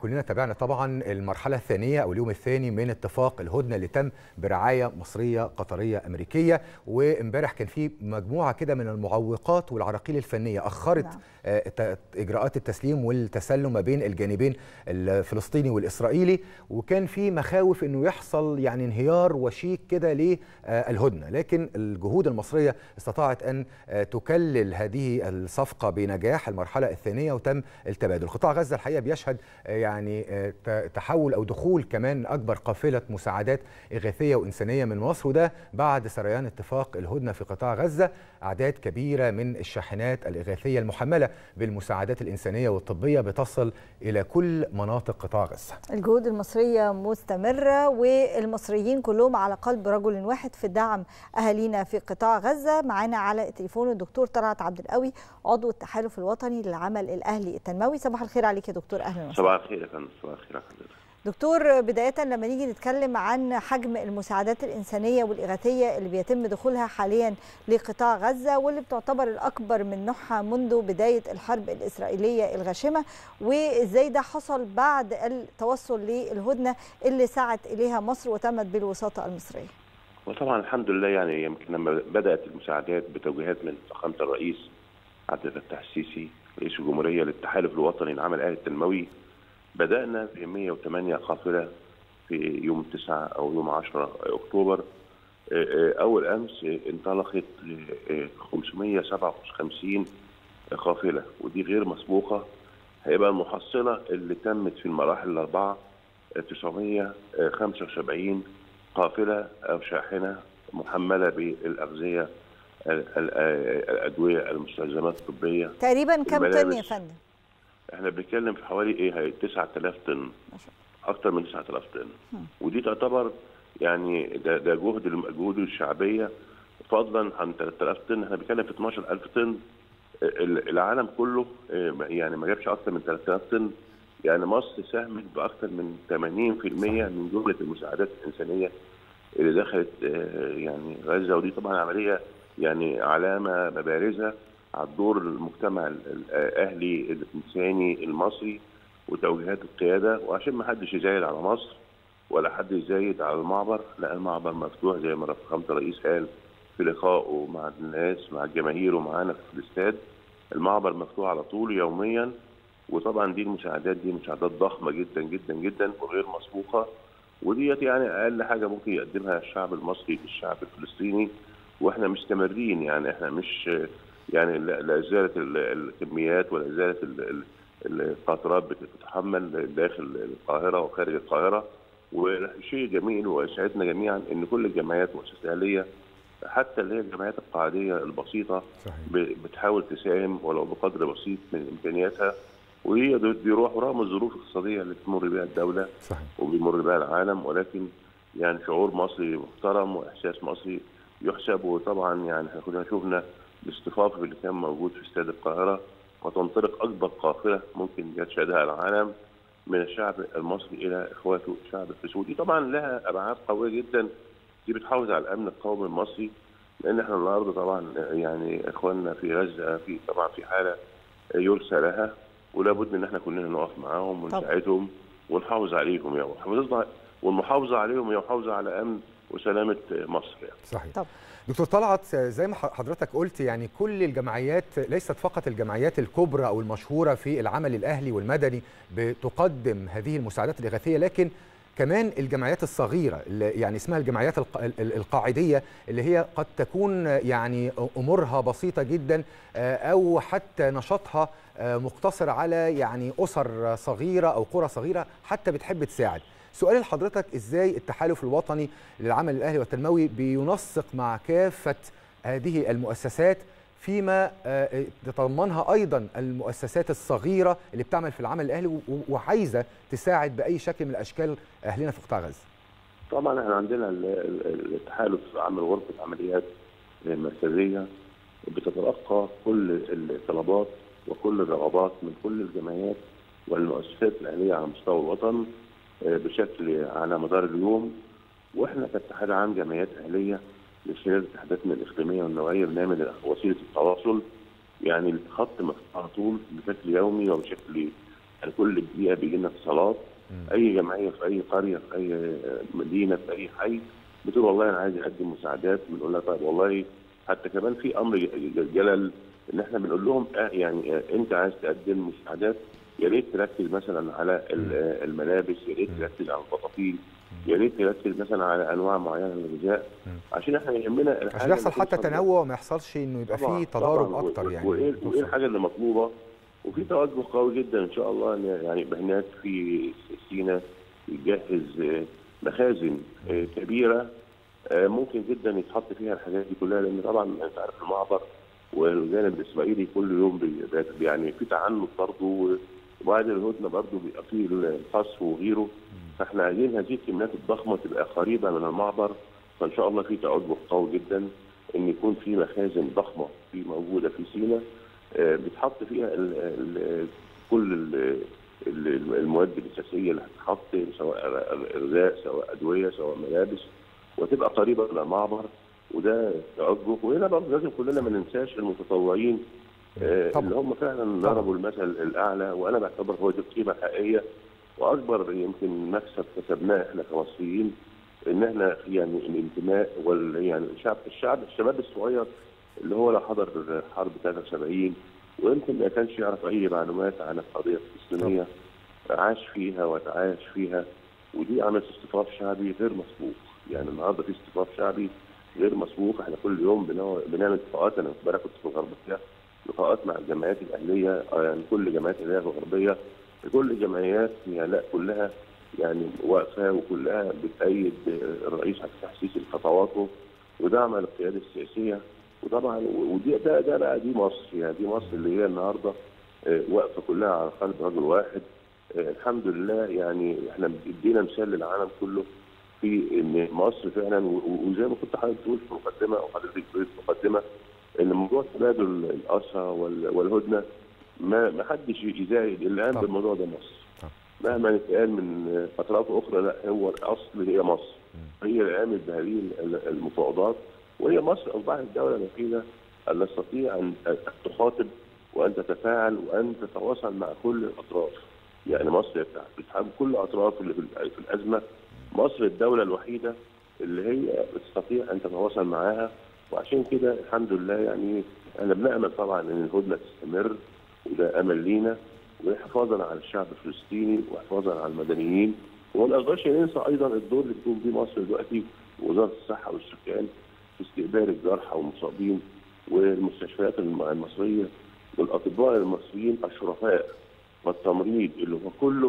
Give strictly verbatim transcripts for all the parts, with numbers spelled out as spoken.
كلنا تابعنا طبعا المرحلة الثانية أو اليوم الثاني من اتفاق الهدنة اللي تم برعاية مصرية قطرية أمريكية، وامبارح كان في مجموعة كده من المعوقات والعراقيل الفنية أخرت نعم. إجراءات التسليم والتسلم ما بين الجانبين الفلسطيني والإسرائيلي، وكان في مخاوف أنه يحصل يعني انهيار وشيك كده للهدنة، لكن الجهود المصرية استطاعت أن تكلل هذه الصفقة بنجاح المرحلة الثانية وتم التبادل. قطاع غزة الحقيقة بيشهد يعني تحول أو دخول كمان أكبر قافلة مساعدات إغاثية وإنسانية من مصر، وده بعد سريان اتفاق الهدنة في قطاع غزة. أعداد كبيرة من الشاحنات الإغاثية المحملة بالمساعدات الإنسانية والطبية بتصل إلى كل مناطق قطاع غزة. الجهود المصرية مستمرة، والمصريين كلهم على قلب رجل واحد في دعم أهالينا في قطاع غزة. معانا على التليفون الدكتور طلعت عبد القوي، عضو التحالف الوطني للعمل الأهلي التنموي. صباح الخير عليك يا دكتور. أهلا وسهلا. صباح الخير يا فندم. صباح الخير يا فندم. دكتور، بداية لما نيجي نتكلم عن حجم المساعدات الإنسانية والإغاثية اللي بيتم دخولها حاليا لقطاع غزة، واللي بتعتبر الأكبر من نوعها منذ بداية الحرب الإسرائيلية الغاشمة، وإزاي ده حصل بعد التوصل للهدنة اللي سعت إليها مصر وتمت بالوساطة المصرية؟ وطبعا الحمد لله، يعني يمكن لما بدأت المساعدات بتوجيهات من فخامة الرئيس عبد الفتاح السيسي رئيس الجمهورية للتحالف الوطني للعمل الأهلي التنموي، بدأنا في مئة وثمانية قافلة في يوم تسعة أو يوم عشرة أكتوبر. أول أمس انطلقت خمسمئة وسبعة وخمسين قافلة، ودي غير مسبوقة. هيبقى المحصلة اللي تمت في المراحل الأربعة تسعمئة وخمسة وسبعين قافلة أو شاحنة محملة بالأغذية، الأدوية، المستلزمات الطبية. تقريبا كم طن يا فندم؟ احنا بنتكلم في حوالي ايه تسعة آلاف طن، اكثر من تسعة آلاف طن، ودي تعتبر يعني ده ده جهد الجهود الشعبيه، فضلا عن ثلاثة آلاف طن. احنا بنتكلم في اثناشر ألف طن. العالم كله يعني ما جابش اكثر من ثلاثة آلاف طن. يعني مصر ساهمت باكثر من ثمانين بالمئة من جمله المساعدات الانسانيه اللي دخلت يعني غزه، ودي طبعا عمليه يعني علامه بارزه على الدور المجتمع الاهلي الانساني المصري وتوجيهات القياده. وعشان ما حدش يزايد على مصر ولا حد يزايد على المعبر، لا، المعبر مفتوح زي ما فخامه الرئيس قال في لقائه مع الناس مع الجماهير ومعانا في الاستاد. المعبر مفتوح على طول يوميا، وطبعا دي المساعدات دي مساعدات ضخمه جدا جدا جدا وغير مسبوقه، وديت يعني اقل حاجه ممكن يقدمها الشعب المصري للشعب الفلسطيني. واحنا مستمرين، يعني احنا مش يعني لا ازاله الكميات ولا ازاله القطرات بتتحمل داخل القاهره وخارج القاهره. وشيء جميل ويسعدنا جميعا ان كل الجمعيات والمؤسسات الاهليه، حتى اللي هي الجمعيات القاعديه البسيطه، بتحاول تساهم ولو بقدر بسيط من امكانياتها، وهي دي روح رغم الظروف الاقتصاديه اللي بتمر بها الدوله صحيح. وبيمر بها العالم، ولكن يعني شعور مصري محترم واحساس مصري يحسب. وطبعا يعني احنا كنا شفنا الاصطفاف اللي كان موجود في استاد القاهره، وتنطلق اكبر قافله ممكن يشهدها العالم من الشعب المصري الى اخواته الشعب السعودي. طبعا لها ابعاد قويه جدا، دي بتحافظ على الامن القومي المصري، لان احنا النهارده طبعا يعني اخواننا في غزه في طبعا في حاله يرثى لها، ولا بد ان احنا كلنا نقف معاهم ونساعدهم ونحافظ عليهم يا يعني. والمحافظه عليهم هي محافظه على امن وسلامه مصر يعني. صحيح. طب دكتور طلعت، زي ما حضرتك قلت يعني كل الجمعيات ليست فقط الجمعيات الكبرى او المشهوره في العمل الاهلي والمدني بتقدم هذه المساعدات الاغاثيه، لكن كمان الجمعيات الصغيره اللي يعني اسمها الجمعيات القاعديه، اللي هي قد تكون يعني امورها بسيطه جدا او حتى نشاطها مقتصر على يعني اسر صغيره او قرى صغيره حتى بتحب تساعد. سؤال لحضرتك، ازاي التحالف الوطني للعمل الاهلي والتنموي بينسق مع كافه هذه المؤسسات فيما تتضمنها ايضا المؤسسات الصغيره اللي بتعمل في العمل الاهلي وعايزه تساعد باي شكل من الاشكال اهلنا في قطاع غزه؟ طبعا احنا عندنا التحالف عامل غرفه عمليات مركزيه بتتلقى كل الطلبات وكل الرغبات من كل الجمعيات والمؤسسات الاهليه على مستوى الوطن بشكل على مدار اليوم. واحنا كاتحاد عام جمعيات اهليه لخلال اتحاداتنا الاقليميه والنوعيه بنعمل وسيله التواصل، يعني الخط مفتوح على طول بشكل يومي وبشكل يعني كل دقيقه بيجي لنا اتصالات، اي جمعيه في اي قريه في اي مدينه في اي حي بتقول والله انا عايز اقدم مساعدات، بنقول لها طيب والله. حتى كمان في امر جلل ان احنا بنقول لهم آه يعني آه انت عايز تقدم مساعدات يا ريت تركز مثلا على الملابس، يا ريت تركز على البطاطين، يا ريت تركز مثلا على انواع معينه من الغذاء، عشان احنا يهمنا الحاجه عشان يحصل حتى تنوع وما يحصلش انه يبقى فيه تضارب اكتر. يعني وايه وايه الحاجه اللي مطلوبه، وفي توجه قوي جدا ان شاء الله ان يعني هناك في سيناء يجهز مخازن كبيره ممكن جدا يتحط فيها الحاجات دي كلها، لان طبعا انت عارف المعبر والجانب الاسرائيلي كل يوم يعني في تعنت برضه، وبعد الهدنه برضه بيبقى فيه القصف وغيره، فاحنا عايزين هذه الكميات الضخمه تبقى قريبه من المعبر. فان شاء الله في توجه قوي جدا ان يكون في مخازن ضخمه في موجوده في سيناء بتحط فيها ال ال كل ال المواد الاساسيه اللي هتتحط، سواء غذاء سواء ادويه سواء ملابس، وتبقى قريبه من المعبر. وده توجه. وهنا برضه لازم كلنا ما ننساش المتطوعين اللي هم فعلا ضربوا المثل الاعلى، وانا بعتبر هو دي القيمه الحقيقيه واكبر يمكن مكسب كسبناه احنا كمصريين، ان احنا يعني الانتماء وال يعني الشعب الشعب الشباب الصغير اللي هو لو حضر حرب ثلاثة وسبعين ويمكن ما كانش يعرف اي معلومات عن القضيه الفلسطينيه، عاش فيها وتعايش فيها، ودي عملت اصطفاف شعبي غير مسبوق. يعني النهارده في اصطفاف شعبي غير مسبوق. احنا كل يوم بنعمل لقاءات، انا امبارح كنت في الغربيه لقاءات مع الجمعيات الاهليه، يعني كل جمعيات الاهليه في الغربيه، كل الجمعيات يعني لا كلها يعني واقفه وكلها بتأيد الرئيس عبد الفتاح السيسي بخطواته ودعم القياده السياسيه. وطبعا ودي ده ده بقى دي مصر، يعني دي مصر اللي هي النهارده واقفه كلها على قلب رجل واحد. الحمد لله يعني احنا ادينا مثال للعالم كله في ان مصر فعلا، وزي ما كنت حضرتك بتقول في المقدمه او حضرتك بتقول في المقدمه ان موضوع تبادل الاسرى والهدنه ما ما حدش يزايد اللي قام بالموضوع ده مصر. مهما يتقال من فترات اخرى لا، هو الاصل هي مصر، هي اللي قامت بهذه المفاوضات، وهي مصر اصبحت الدوله الوحيده التي تستطيع ان تخاطب وان تتفاعل وان تتواصل مع كل الاطراف. يعني مصر بتحب كل الاطراف اللي في الازمه، مصر الدوله الوحيده اللي هي بتستطيع ان تتواصل معاها. وعشان كده الحمد لله يعني احنا بنامل طبعا ان الهدنه تستمر، وده امل لينا، وحفاظا على الشعب الفلسطيني وحفاظا على المدنيين. وما نقدرش ننسى ايضا الدور اللي بتقوم بيه مصر دلوقتي ووزاره الصحه والسكان في استقبال الجرحى والمصابين، والمستشفيات المصريه والاطباء المصريين الشرفاء والتمريض اللي هو كله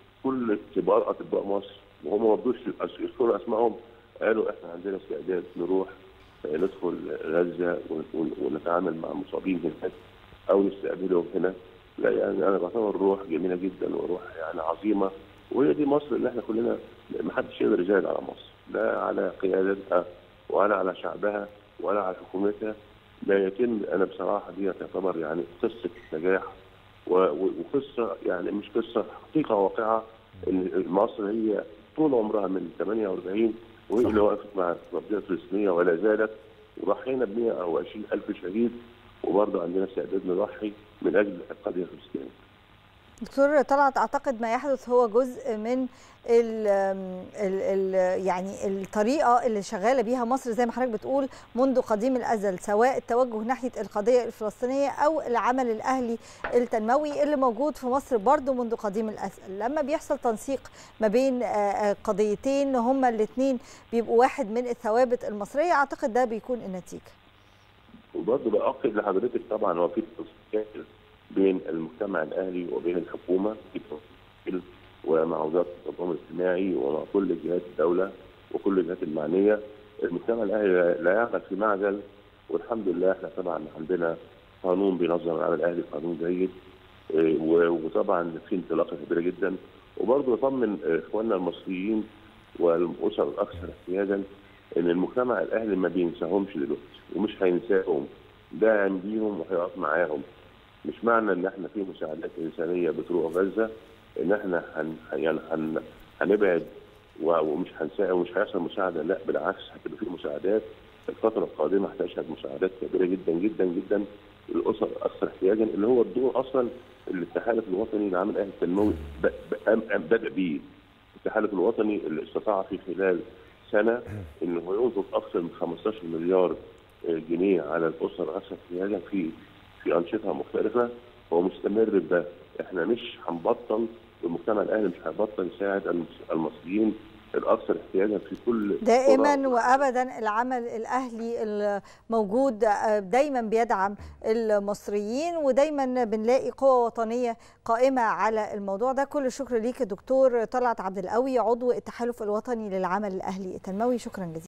كل كبار اطباء مصر، وهم ما رضوش يذكروا اسمائهم، قالوا احنا عندنا استعداد نروح ندخل غزه ونتعامل مع المصابين هناك او نستقبلهم هنا. لا يعني انا بعتبر روح جميله جدا وروح يعني عظيمه، وهي دي مصر اللي احنا كلنا ما حدش يقدر يزايد على مصر، لا على قيادتها ولا على شعبها ولا على حكومتها. لا يتم انا بصراحه دي تعتبر يعني قصه نجاح وقصه يعني مش قصه، حقيقه واقعه ان مصر هي طول عمرها من ثمانية وأربعين وهي اللي وقفت مع القضيه الفلسطينيه ولا زالت، وضحينا ب مئة وعشرين ألف شهيد، وبرضه عندنا استعداد نضحي من اجل القضيه الفلسطينيه. دكتور طلعت، اعتقد ما يحدث هو جزء من ال ال ال يعني الطريقه اللي شغاله بيها مصر زي ما حضرتك بتقول منذ قديم الازل، سواء التوجه ناحيه القضيه الفلسطينيه او العمل الاهلي التنموي اللي موجود في مصر برضه منذ قديم الازل. لما بيحصل تنسيق ما بين قضيتين هما الاثنين بيبقوا واحد من الثوابت المصريه، اعتقد ده بيكون النتيجه. وبرضه باكد لحضرتك طبعا هو في تنسيق بين المجتمع الاهلي وبين الحكومه في تنسيق ومع وزاره التضامن الاجتماعي ومع كل جهات الدوله وكل الجهات المعنيه. المجتمع الاهلي لا يعمل في معزل، والحمد لله احنا طبعا عندنا قانون بينظم العمل الاهلي، قانون جيد، وطبعا في انطلاقه كبيره جدا. وبرضه نطمن اخواننا المصريين والاسر الاكثر احتياجا ان المجتمع الاهلي ما بينساهمش دلوقتي ومش هينساهم، داعم بيهم وهيقف معاهم. مش معنى ان احنا في مساعدات انسانيه بتروح غزه ان احنا هن يعني هن هنبعد ومش هنساعد ومش هيحصل مساعده، لا بالعكس هتبقى في مساعدات. الفتره القادمه هتشهد مساعدات كبيره جدا جدا جدا الاسر الاكثر احتياجا، اللي هو الدور اصلا اللي التحالف الوطني للعمل الاهلي التنموي بدا بيه. التحالف الوطني اللي استطاع في خلال سنه انه ينفق اكثر من خمستاشر مليار جنيه على الاسر الاكثر احتياجا في في انشطه مختلفه، هو مستمر بده. احنا مش هنبطل، المجتمع الاهلي مش هيبطل يساعد المصريين الاكثر احتياجا في كل دائما وابدا. العمل الاهلي الموجود دايما بيدعم المصريين، ودايما بنلاقي قوه وطنيه قائمه على الموضوع ده. كل الشكر ليك دكتور طلعت عبد القوي، عضو التحالف الوطني للعمل الاهلي التنموي، شكرا جزيلا.